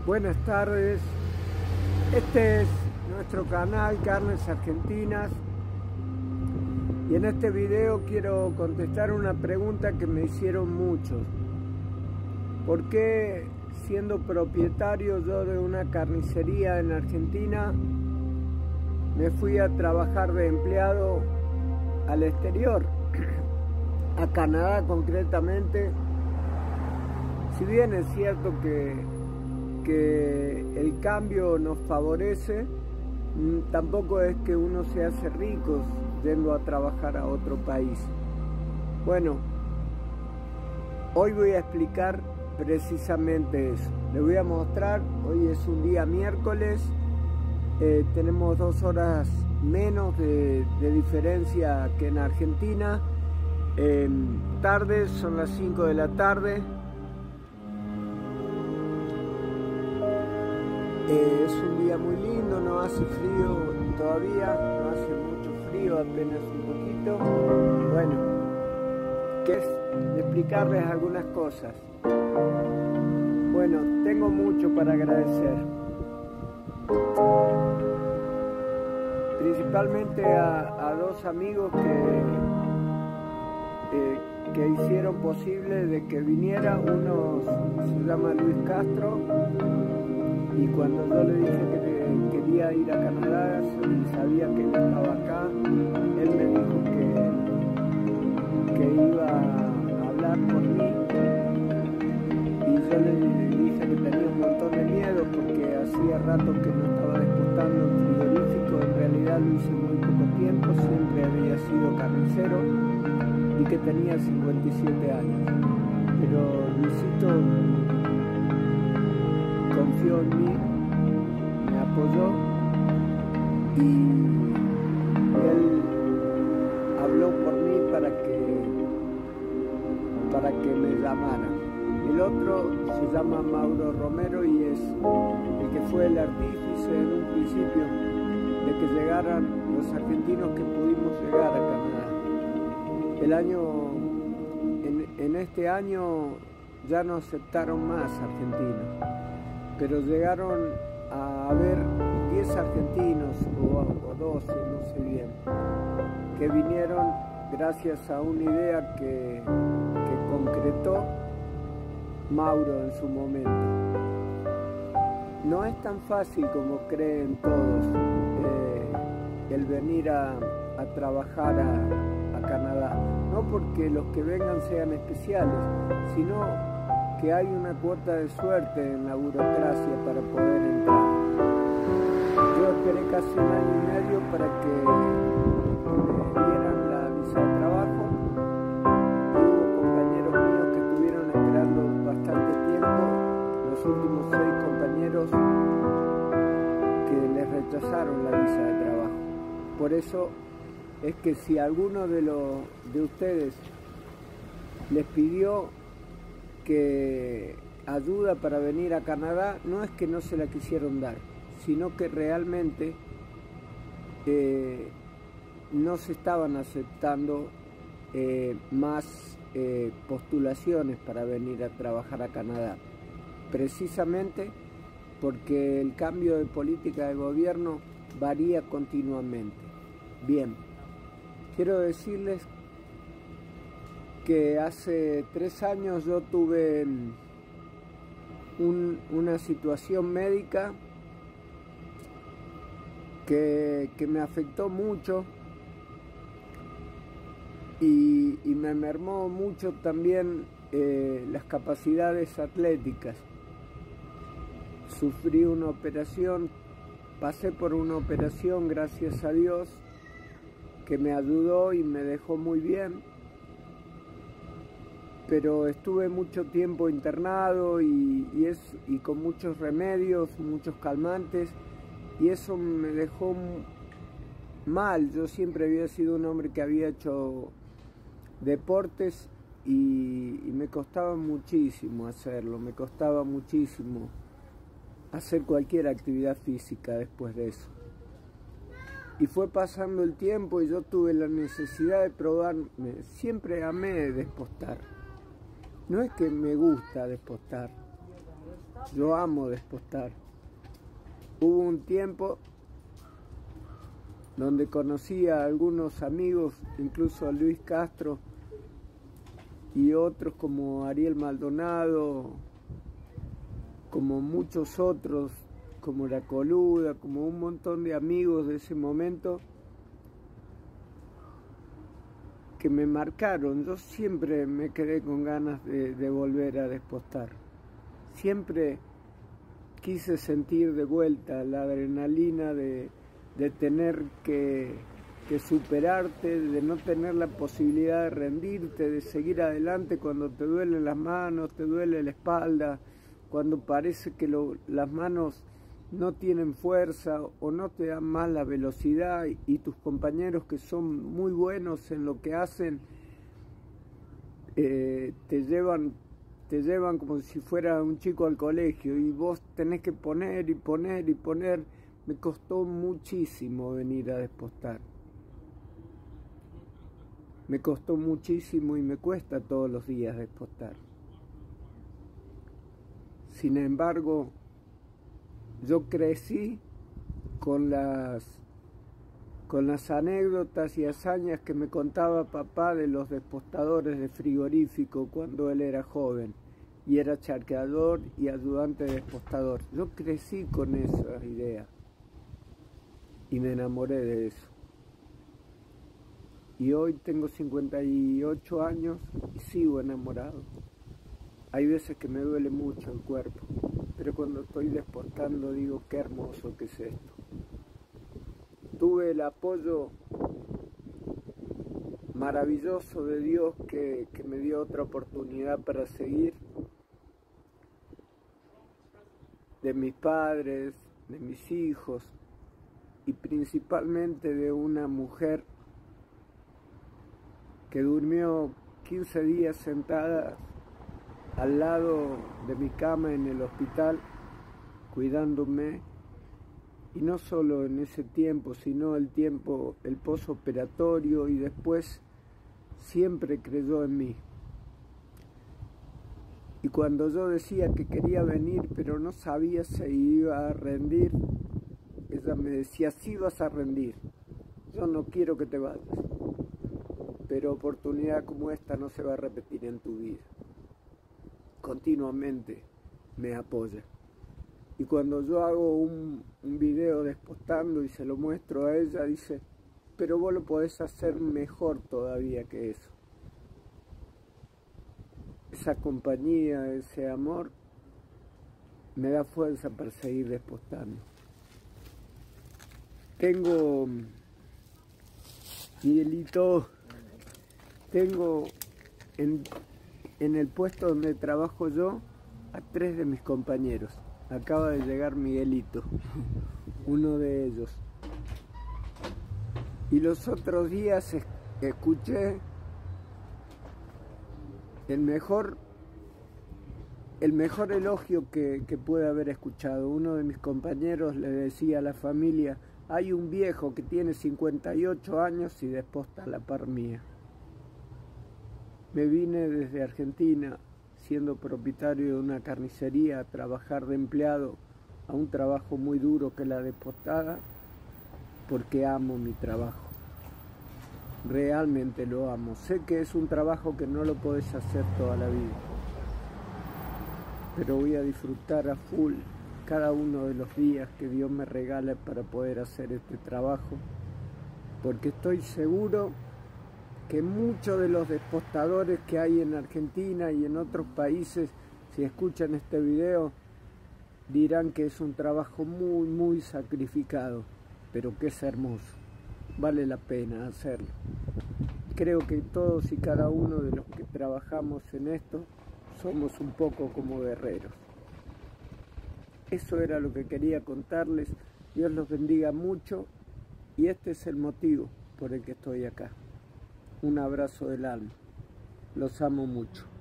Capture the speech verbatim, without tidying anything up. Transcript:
Buenas tardes, este es nuestro canal Carnes Argentinas y en este video quiero contestar una pregunta que me hicieron muchos. ¿Por qué, siendo propietario yo de una carnicería en Argentina, me fui a trabajar de empleado al exterior, a Canadá concretamente? Si bien es cierto que que el cambio nos favorece, tampoco es que uno se hace rico yendo a trabajar a otro país. Bueno, hoy voy a explicar precisamente eso. Les voy a mostrar, hoy es un día miércoles, eh, tenemos dos horas menos de, de diferencia que en Argentina. Eh, tarde, son las cinco de la tarde. Eh, es un día muy lindo, no hace frío todavía, no hace mucho frío, apenas un poquito. Bueno, que es explicarles algunas cosas. Bueno, tengo mucho para agradecer. Principalmente a, a dos amigos que, eh, que hicieron posible de que viniera. Uno se llama Luis Castro, y cuando yo le dije que quería ir a Canadá y sabía que él estaba acá, él me dijo que, que iba a hablar por mí, y yo le dije que tenía un montón de miedo porque hacía rato que no estaba disputando un frigorífico. En realidad lo hice muy poco tiempo, siempre había sido carnicero y que tenía cincuenta y siete años, pero Luisito confió en mí, me apoyó y él habló por mí para que, para que me llamara. El otro se llama Mauro Romero y es el que fue el artífice en un principio de que llegaran los argentinos que pudimos llegar a Canadá. El año, en, en este año ya no aceptaron más argentinos, pero llegaron a haber diez argentinos o, o doce, no sé bien, que vinieron gracias a una idea que, que concretó Mauro en su momento. No es tan fácil como creen todos eh, el venir a, a trabajar a, a Canadá, no porque los que vengan sean especiales, sino que hay una cuota de suerte en la burocracia para poder entrar. Yo esperé casi un año y medio para que me dieran la visa de trabajo, y hubo compañeros míos que estuvieron esperando bastante tiempo, los últimos seis compañeros que les rechazaron la visa de trabajo. Por eso es que si alguno de, los, de ustedes les pidió que ayuda para venir a Canadá, no es que no se la quisieron dar, sino que realmente eh, no se estaban aceptando eh, más eh, postulaciones para venir a trabajar a Canadá, precisamente porque el cambio de política de gobierno varía continuamente. Bien, quiero decirles que hace tres años yo tuve un, una situación médica que, que me afectó mucho y, y me mermó mucho también eh, las capacidades atléticas. Sufrí una operación, pasé por una operación, gracias a Dios, que me ayudó y me dejó muy bien, pero estuve mucho tiempo internado y, y, es, y con muchos remedios, muchos calmantes, y eso me dejó mal. Yo siempre había sido un hombre que había hecho deportes y, y me costaba muchísimo hacerlo, me costaba muchísimo hacer cualquier actividad física después de eso. Y fue pasando el tiempo y yo tuve la necesidad de probarme. Siempre amé despostar. No es que me gusta despostar, Yo amo despostar. Hubo un tiempo donde conocí a algunos amigos, incluso a Luis Castro y otros como Ariel Maldonado, como muchos otros, como La Coluda, como un montón de amigos de ese momento que me marcaron. Yo siempre me quedé con ganas de, de volver a despostar. Siempre quise sentir de vuelta la adrenalina de, de tener que, que superarte, de no tener la posibilidad de rendirte, de seguir adelante cuando te duelen las manos, te duele la espalda, cuando parece que lo, las manos no tienen fuerza o no te dan más la velocidad y, y tus compañeros que son muy buenos en lo que hacen eh, te llevan te llevan como si fuera un chico al colegio y vos tenés que poner y poner y poner. Me costó muchísimo venir a despostar. Me costó muchísimo y me cuesta todos los días despostar. Sin embargo, yo crecí con las, con las anécdotas y hazañas que me contaba papá de los despostadores de frigorífico cuando él era joven y era charqueador y ayudante de despostador. Yo crecí con esa idea y me enamoré de eso. Y hoy tengo cincuenta y ocho años y sigo enamorado. Hay veces que me duele mucho el cuerpo, pero cuando estoy despostando digo, qué hermoso que es esto. Tuve el apoyo maravilloso de Dios que, que me dio otra oportunidad para seguir, de mis padres, de mis hijos y principalmente de una mujer que durmió quince días sentada al lado de mi cama en el hospital, cuidándome, y no solo en ese tiempo, sino el tiempo, el posoperatorio, y después siempre creyó en mí. Y cuando yo decía que quería venir, pero no sabía si iba a rendir, ella me decía, sí vas a rendir, yo no quiero que te vayas, pero oportunidad como esta no se va a repetir en tu vida. Continuamente me apoya. Y cuando yo hago un, un video despostando y se lo muestro a ella, dice, pero vos lo podés hacer mejor todavía que eso. Esa compañía, ese amor, me da fuerza para seguir despostando. Tengo, Miguelito, tengo en, en el puesto donde trabajo yo a tres de mis compañeros. Acaba de llegar Miguelito, uno de ellos. Y los otros días escuché el mejor, el mejor elogio que, que pude haber escuchado. Uno de mis compañeros le decía a la familia, hay un viejo que tiene cincuenta y ocho años y desposta a la par mía. Me vine desde Argentina, siendo propietario de una carnicería, a trabajar de empleado a un trabajo muy duro que la despostada, porque amo mi trabajo. Realmente lo amo. Sé que es un trabajo que no lo podés hacer toda la vida, pero voy a disfrutar a full cada uno de los días que Dios me regala para poder hacer este trabajo, porque estoy seguro que muchos de los despostadores que hay en Argentina y en otros países, si escuchan este video, dirán que es un trabajo muy, muy sacrificado, pero que es hermoso. Vale la pena hacerlo. Creo que todos y cada uno de los que trabajamos en esto somos un poco como guerreros. Eso era lo que quería contarles. Dios los bendiga mucho y este es el motivo por el que estoy acá. Un abrazo del alma. Los amo mucho.